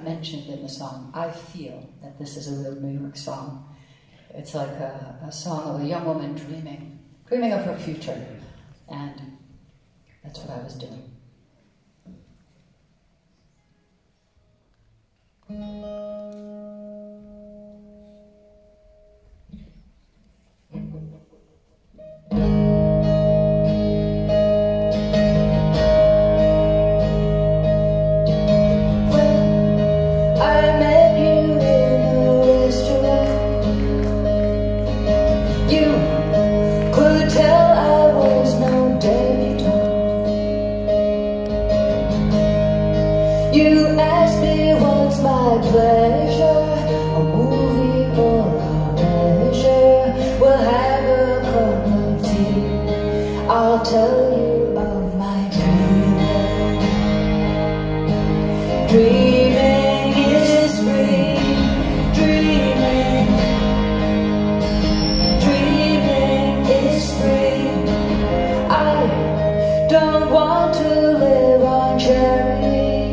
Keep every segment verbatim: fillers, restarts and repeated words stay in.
mentioned in the song, I feel that this is a real New York song. It's like a, a song of a young woman dreaming, dreaming of her future, and that's what I was doing. You asked me what's my pleasure, a movie or a measure. We'll have a cup of tea, I'll tell you of my dreaming. Dreaming is free, dreaming. Dreaming is free. I don't want to live on cherry.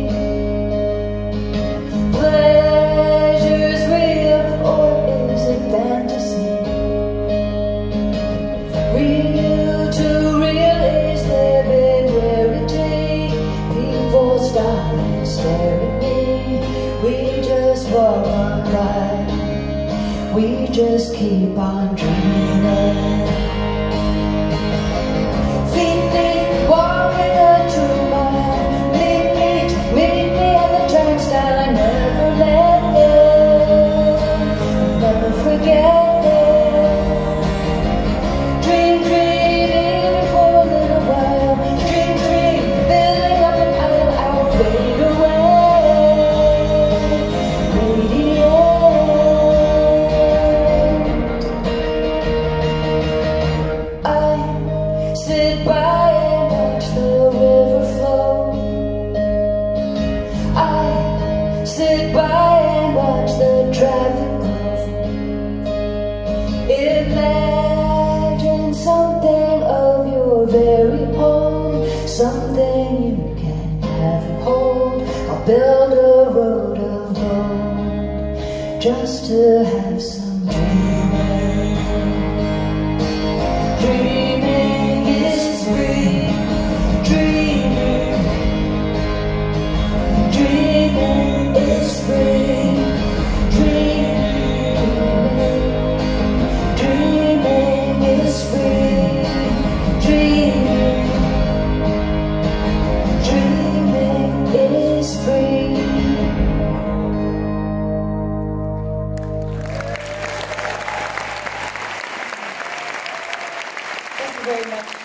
We just walk on by, we just keep on dreaming. Feet, feet, walking a two mile. Meet me, meet me at the turnstile. I never let them, never forget them. Dream, dream, even for a little while. Dream, dream, building up an aisle, I'll fade away. Sit by and watch the river flow. I sit by and watch the traffic go. Imagine something of your very own, something you can have and hold. I'll build a road of gold just to have some dreaming. Dreaming is free, dreaming. Dreaming is free, dreaming. Dreaming is free, dreaming. Dreaming is free. Thank you very much.